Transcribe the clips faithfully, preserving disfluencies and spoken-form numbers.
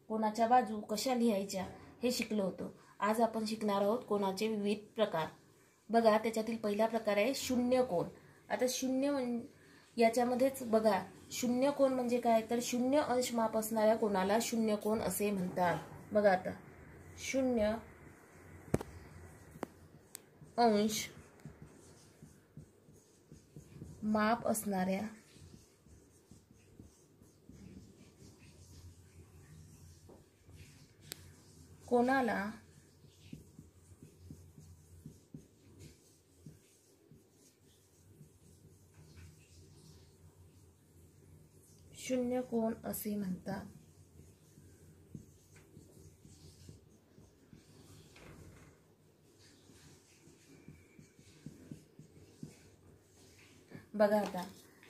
कोणाच्या बाजू कशा लिहायच्या हे शिकलो होतो. आज आपण शिकणार आहोत कोणाचे विविध प्रकार. बघा, त्याच्यातील पहिला प्रकार आहे शून्य कोन. आता शून्य म्हणजे याच्यामध्येच बघा, शून्य कोन म्हणजे काय, तर शून्य अंश माप असणाऱ्या कोणाला शून्य कोन असे म्हणतात. बघा आता, शून्य अंश माप असणाऱ्या कोणाला शून्य कोन असे म्हणतात. बघा आता,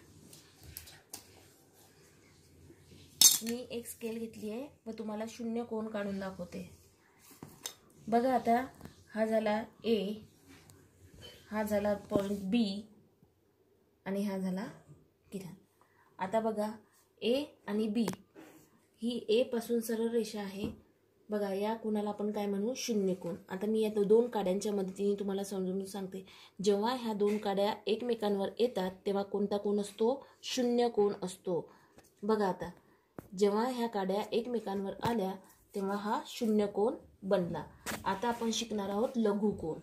मी एक स्केल घेतली आहे व तुम्हाला शून्य कोन काढून दाखवते. बघा आता, हा झाला ए, हा झाला पॉइंट बी आणि हा झाला किरण. आता बघा, ए आणि बी ही ए पासून सरळ रेषा आहे. बघा, या कोणाला आपण काय म्हणू, शून्य कोन. आता मी या दोन काड्यांच्या मदतीने तुम्हाला समजून सांगते. जेव्हा ह्या दोन काड्या एकमेकांवर येतात तेव्हा कोणता कोन असतो, शून्य कोन असतो. बघा आता, जेव्हा ह्या काड्या एकमेकांवर आल्या तेव्हा हा शून्य कोन बनला. आता आपण शिकणार आहोत लघु कोन.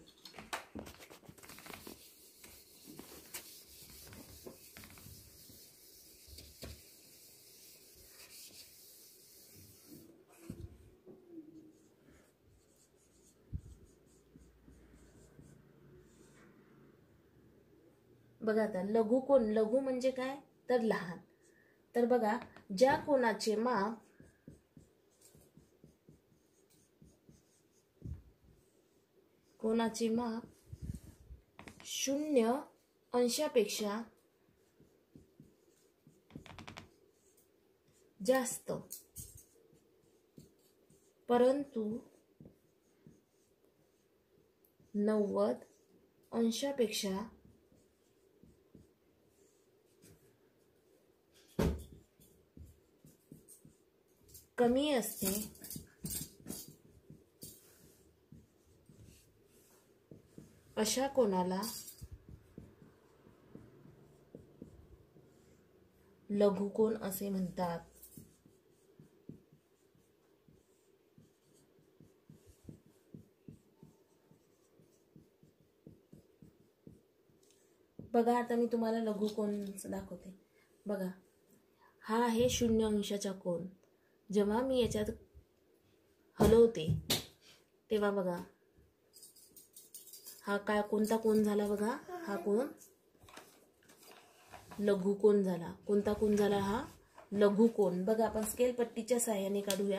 बघा आता, लघु कोन, लघु म्हणजे काय, तर लहान. तर बघा, ज्या कोणाचे माप कोणाचे माप शून्य अंशापेक्षा जास्त परंतु नव्वद अंशापेक्षा कमी असते अशा कोणाला लघु कोन असे म्हणतात. बघा, आता मी तुम्हाला लघु कोन दाखवते. बघा, हा आहे शून्य अंशाचा कोन. जेव्हा मी याच्यात हलवते तेव्हा बघा, हा काय कोणता कोन झाला. बघा, हा कोन लघु कोन झाला. कोणता कोन झाला, हा लघु कोन. बघा, आपण स्केल पट्टीच्या सहाय्याने काढूया.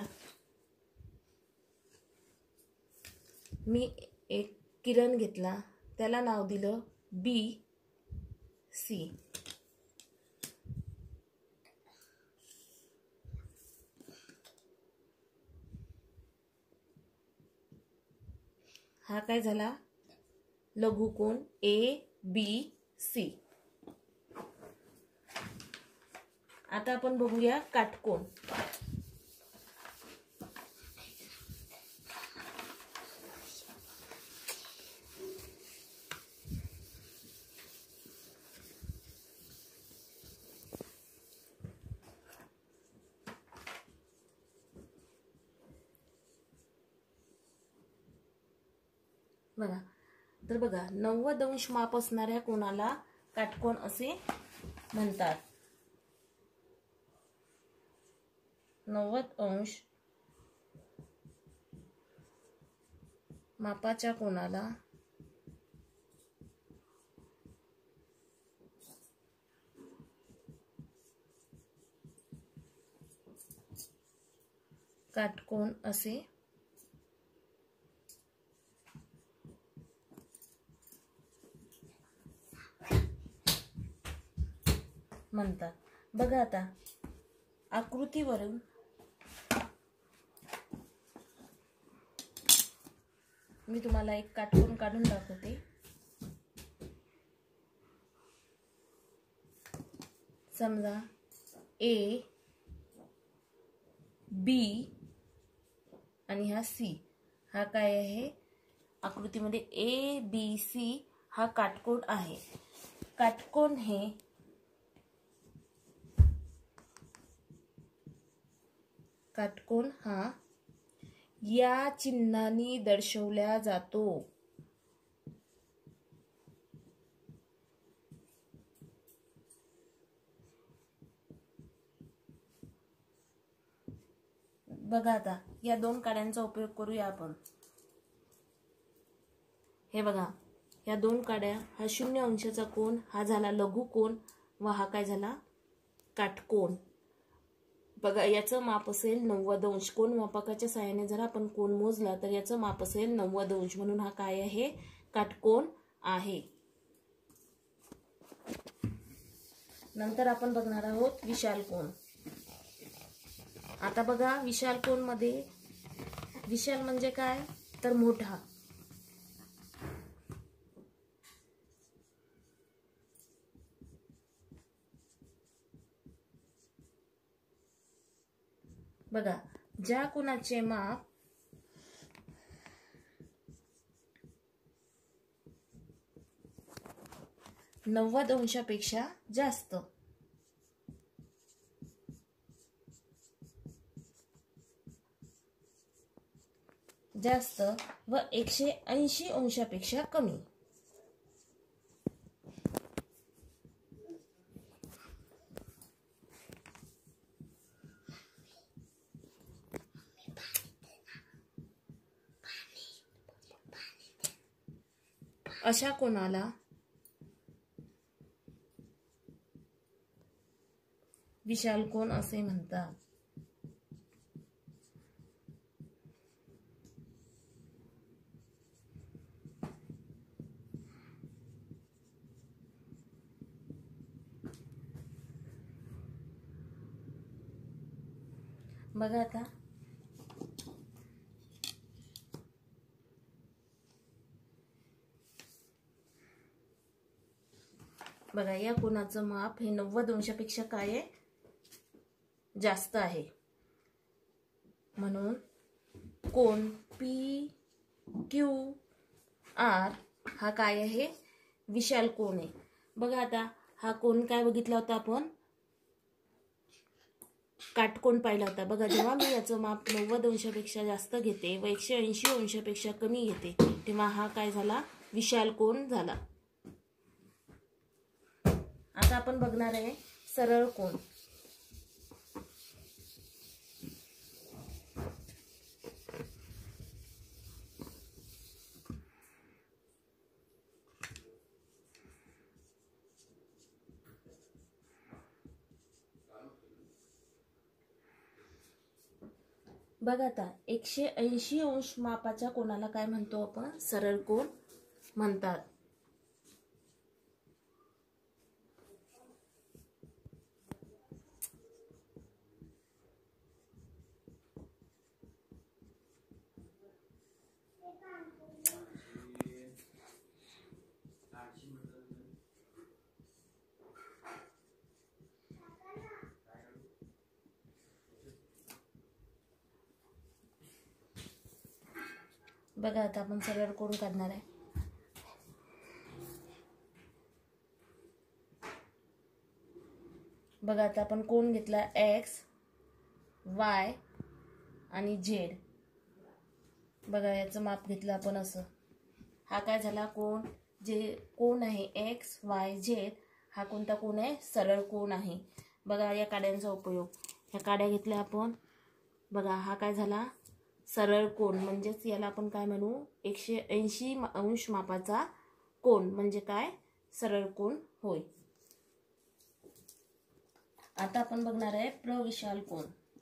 मी एक किरण घेतला, त्याला नाव दिलं बी सी. हा काय झाला, लघु कोन ए बी सी. आता आपण बघूया काटकोन. बघा, तर बघा, नव्वद अंश माप असणाऱ्या कोणाला काटकोन असे म्हणतात. नव्वद अंश मापाच्या कोणाला काटकोन असे म्हणतात. बघा आता, आकृतीवरून मी तुम्हाला एक काटकोन काढून दाखवते. समजा ए बी आणि हा सी, हा काय आहे आकृतीमध्ये ए बी सी हा काटकोन आहे. काटकोन हे काटकोन हा या चिन्हांनी दर्शवला जातो. बघा आता या दोन काड्यांचा उपयोग करूया आपण. हे बघा या दोन काड्या, हा शून्य अंशाचा कोन, हा झाला लघु कोन व हा काय झाला काटकोन. बघा याचं माप असेल नव्वद अंश. कोन मापकाच्या सहाय्याने जर आपण कोन मोजला तर याचं माप असेल नव्वद अंश, म्हणून हा काय आहे काटकोन आहे. नंतर आपण बघणार आहोत विशाल कोन. आता बघा विशाल कोन मध्ये विशाल म्हणजे काय तर मोठा. बघा ज्या कोनाचे माप नव्वद अंशापेक्षा जास्त जास्त व एकशे ऐंशी अंशापेक्षा कमी. अशा कोनाला विशाल कोन असे म्हणतात. बघा आता बघा या कोनाचं माप हे नव्वद अंशापेक्षा काय आहे जास्त आहे, म्हणून कोन पी क्यू आर हा काय आहे विशाल कोन आहे. बघा आता हा कोन काय बघितला होता आपण काटकोन पाहिला होता. बघा जेव्हा मी याचं माप नव्वद अंशापेक्षा जास्त घेते व एकशे ऐंशी अंशापेक्षा कमी घेते तेव्हा हा काय झाला विशाल कोन झाला. आता आपण बघणार आहे सरळ कोन. बघा आता एकशे ऐंशी अंश मापाच्या कोनाला काय म्हणतो आपण सरळ कोन म्हणतात. बघा आता आपण सरळ कोन काढणार आहे. बघा आता आपण कोन घेतला एक्स वाय आणि झेड. बघा याचं माप घेतलं आपण असं. हा काय झाला कोन जे कोन आहे एक्स वाय झेड हा कोणता कोन आहे सरळ कोन आहे. बघा या काड्यांचा उपयोग, ह्या काड्या घेतल्या आपण. बघा हा काय झाला सरळ कोन, म्हणजेच याला आपण काय म्हणू एकशे ऐंशी अंश मापाचा कोन म्हणजे काय सरळ कोन होय. आता आपण बघणार आहे प्रविशाल कोन.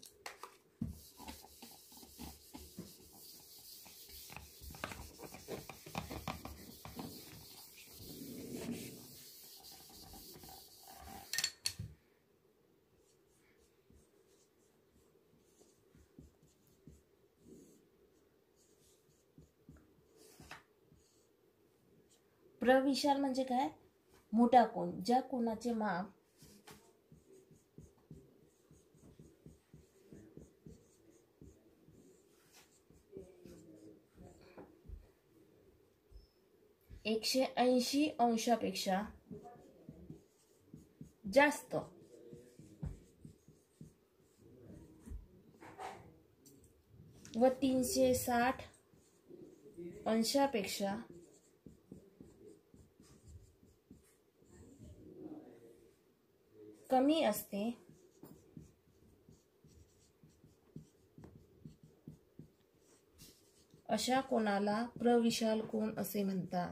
प्रविशाल म्हणजे काय मोठा कोन, ज्या कोनाचे माप एकशे ऐंशी अंशापेक्षा जास्त व तीनशे साठ अंशापेक्षा कमी असते अशा कोणाला प्रविशाल कोन असे म्हणतात.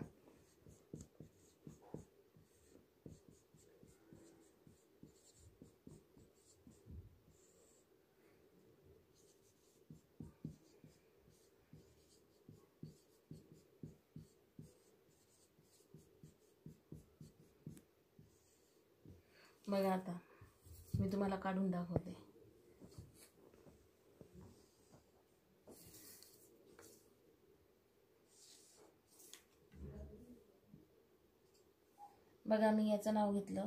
बघा आता मी तुम्हाला काढून दाखवते. बघा मी याचं नाव घेतलं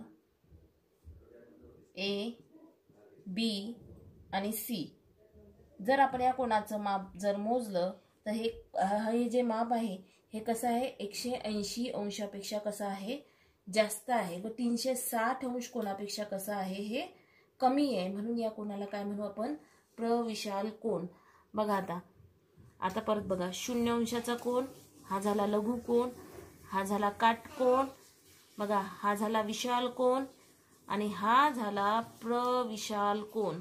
ए बी आणि सी. जर आपण या कोणाचं माप जर मोजलं तर हे हे जे माप आहे हे कसं आहे एकशे ऐंशी अंशापेक्षा कसं आहे जास्त आहे व तीनशे साठ अंश कोणापेक्षा कसं आहे हे कमी आहे. म्हणून या कोणाला काय म्हणू आपण प्रविशाल कोन. बघा आता आता परत बघा शून्य अंशाचा कोन हा झाला लघु कोन, हा झाला काटकोन, बघा हा झाला विशाल कोन आणि हा झाला प्रविशाल कोन.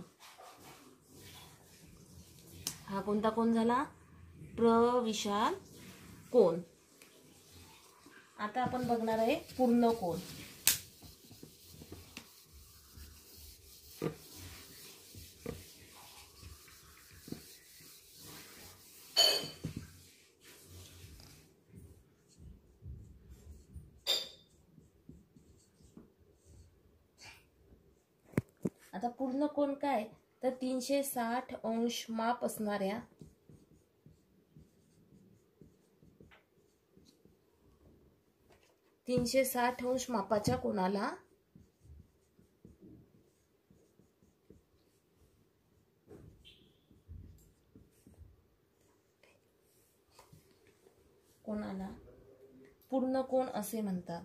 हा कोणता कोन झाला प्रविशाल कोन. आता आपण बघणार आहे पूर्ण कोन. आता पूर्ण कोन काय तर तीनशे साठ अंश माप असणाऱ्या तीनशे साठ अंश मापाच्या कोणाला कोणाला पूर्ण कोन असे म्हणतात.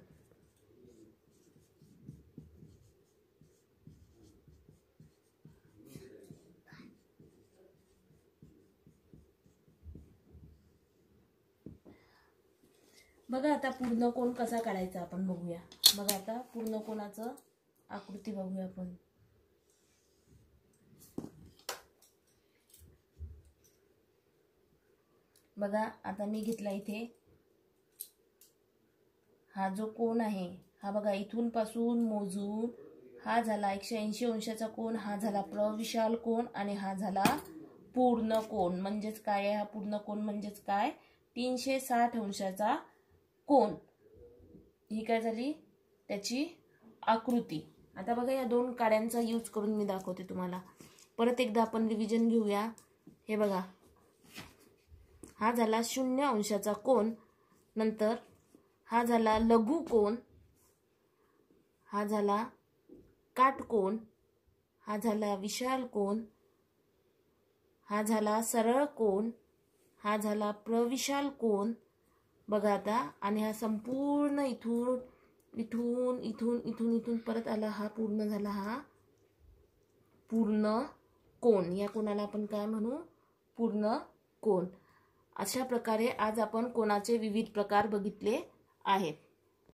बघा आता पूर्ण कोन कसा काढायचा आपण बघूया. बघा आता पूर्ण कोनाचं आकृती बघूया आपण. बघा आता मी घेतला इथे हा जो कोन आहे हा बघा इथून पासून मोजून हा झाला एकशे ऐंशी अंशाचा कोन, हा झाला प्रविशाल कोन आणि हा झाला पूर्ण कोन. म्हणजेच काय आहे हा पूर्ण कोन म्हणजेच काय तीनशे साठ अंशाचा कोन. ही काय झाली त्याची आकृती. आता बघा या दोन काड्यांचा यूज करून मी दाखवते तुम्हाला. परत एकदा आपण रिव्हिजन घेऊया. हे बघा हा झाला शून्य अंशाचा कोन, नंतर हा झाला लघु कोन, हा झाला काटकोन, हा झाला विशाल कोन, हा झाला सरळ कोन, हा झाला प्रविशाल कोन. बघा आता आणि हा संपूर्ण इथून इथून इथून इथून इथून परत आला हा पूर्ण झाला हा पूर्ण कोन. या कोणाला आपण काय म्हणू पूर्ण कोन. अशा प्रकारे आज आपण कोनाचे विविध प्रकार बघितले आहेत.